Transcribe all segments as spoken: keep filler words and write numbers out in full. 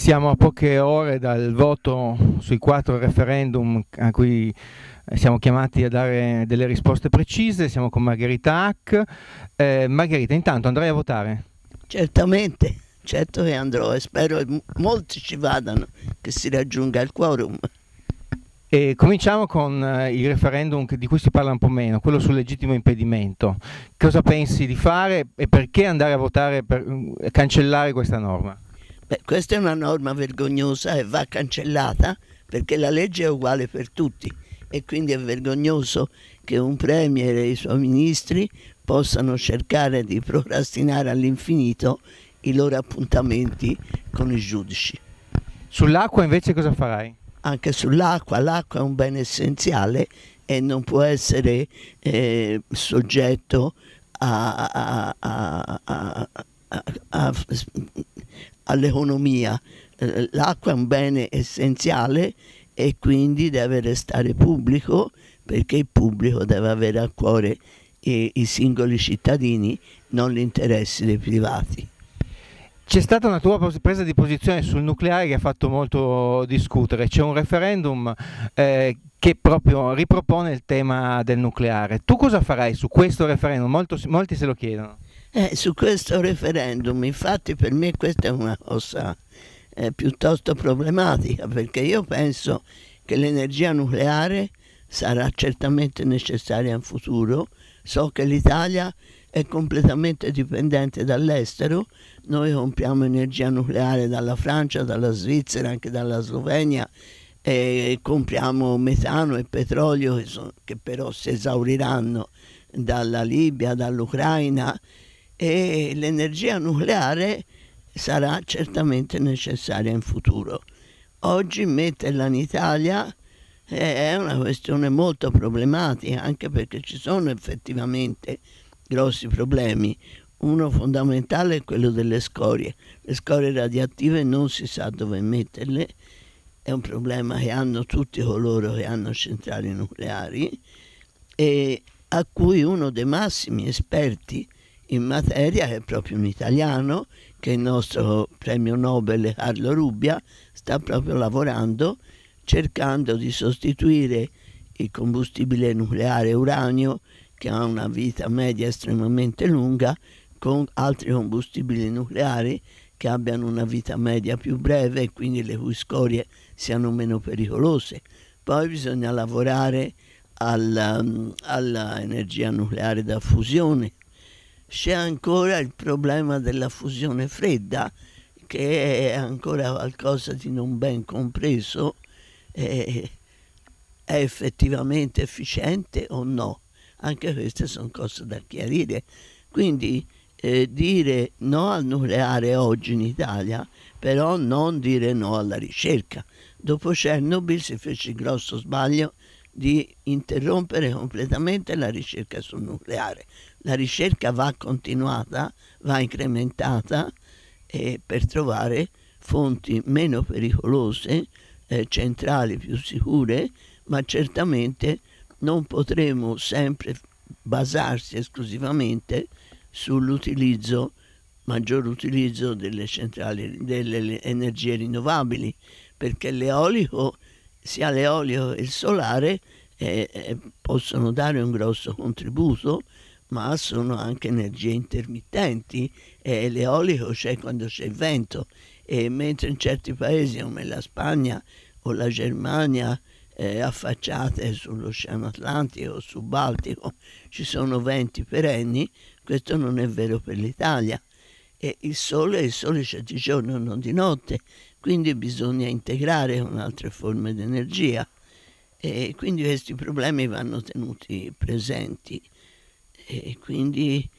Siamo a poche ore dal voto sui quattro referendum a cui siamo chiamati a dare delle risposte precise. Siamo con Margherita Hack. Eh, Margherita, intanto andrai a votare? Certamente, certo che andrò e spero che molti ci vadano, che si raggiunga il quorum. E cominciamo con eh, il referendum che- di cui si parla un po' meno, quello sul legittimo impedimento. Cosa pensi di fare e perché andare a votare per eh, cancellare questa norma? Beh, questa è una norma vergognosa e va cancellata perché la legge è uguale per tutti e quindi è vergognoso che un premier e i suoi ministri possano cercare di procrastinare all'infinito i loro appuntamenti con i giudici. Sull'acqua invece cosa farai? Anche sull'acqua, l'acqua è un bene essenziale e non può essere eh, soggetto a, a, a, a, a, a, all'economia. Eh, L'acqua è un bene essenziale e quindi deve restare pubblico perché il pubblico deve avere a cuore i, i singoli cittadini, non gli interessi dei privati. C'è stata una tua pos- presa di posizione sul nucleare che ha fatto molto discutere. C'è un referendum eh, che proprio ripropone il tema del nucleare. Tu cosa farai su questo referendum? Molto- molti se lo chiedono. Eh, su questo referendum, infatti per me questa è una cosa eh, piuttosto problematica perché io penso che l'energia nucleare sarà certamente necessaria in futuro. So che l'Italia è completamente dipendente dall'estero, noi compriamo energia nucleare dalla Francia, dalla Svizzera, anche dalla Slovenia e compriamo metano e petrolio che, sono, che però si esauriranno dalla Libia, dall'Ucraina e l'energia nucleare sarà certamente necessaria in futuro. Oggi metterla in Italia è una questione molto problematica anche perché ci sono effettivamente grossi problemi. Uno fondamentale è quello delle scorie. Le scorie radioattive non si sa dove metterle, è un problema che hanno tutti coloro che hanno centrali nucleari e a cui uno dei massimi esperti in materia è proprio un italiano, che è il nostro premio Nobel Carlo Rubbia, sta proprio lavorando cercando di sostituire il combustibile nucleare uranio, che ha una vita media estremamente lunga, con altri combustibili nucleari che abbiano una vita media più breve e quindi le cui scorie siano meno pericolose. Poi bisogna lavorare all'energia nucleare da fusione. C'è ancora il problema della fusione fredda, che è ancora qualcosa di non ben compreso. Eh, è effettivamente efficiente o no? Anche queste sono cose da chiarire. Quindi eh, dire no al nucleare oggi in Italia, però non dire no alla ricerca. Dopo Chernobyl si fece il grosso sbaglio di interrompere completamente la ricerca sul nucleare. La ricerca va continuata, va incrementata eh, per trovare fonti meno pericolose, eh, centrali più sicure, ma certamente non potremo sempre basarsi esclusivamente sull'utilizzo, maggior utilizzo delle centrali, delle energie rinnovabili, perché l'eolico, sia l'eolico che il solare eh, eh, possono dare un grosso contributo, ma sono anche energie intermittenti e l'eolico c'è quando c'è il vento e mentre in certi paesi come la Spagna o la Germania eh, affacciate sull'Oceano Atlantico o sul Baltico ci sono venti perenni, questo non è vero per l'Italia e il sole, il sole c'è di giorno non di notte, quindi bisogna integrare con altre forme di energia e quindi questi problemi vanno tenuti presenti. E quindi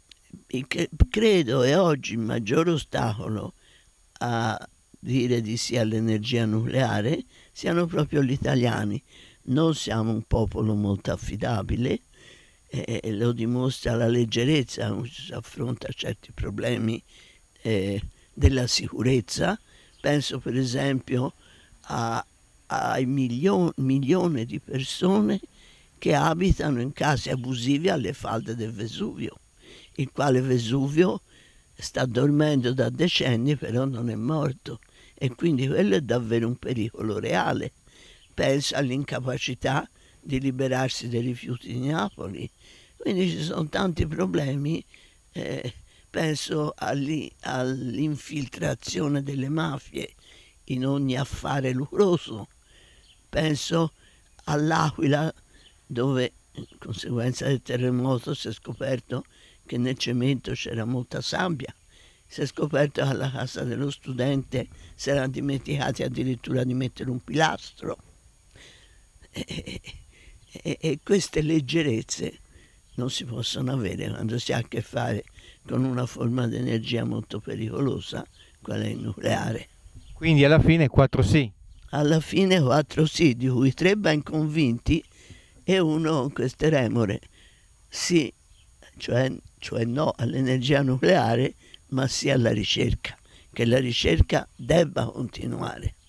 credo che oggi il maggior ostacolo a dire di sì all'energia nucleare siano proprio gli italiani. Non siamo un popolo molto affidabile, eh, lo dimostra la leggerezza con cui si affronta certi problemi eh, della sicurezza. Penso per esempio a, ai milioni, milioni di persone che abitano in case abusive alle falde del Vesuvio, il quale Vesuvio sta dormendo da decenni però non è morto e quindi quello è davvero un pericolo reale. Pensa all'incapacità di liberarsi dei rifiuti di Napoli, quindi ci sono tanti problemi. Eh, penso all'infiltrazione delle mafie in ogni affare lucroso, penso all'Aquila, dove in conseguenza del terremoto si è scoperto che nel cemento c'era molta sabbia, si è scoperto che alla casa dello studente si erano dimenticati addirittura di mettere un pilastro. E, e, e queste leggerezze non si possono avere quando si ha a che fare con una forma di energia molto pericolosa, quale è il nucleare. Quindi alla fine quattro sì. Alla fine quattro sì, di cui tre ben convinti e uno con queste remore. Sì, cioè, cioè no all'energia nucleare, ma sì alla ricerca, che la ricerca debba continuare.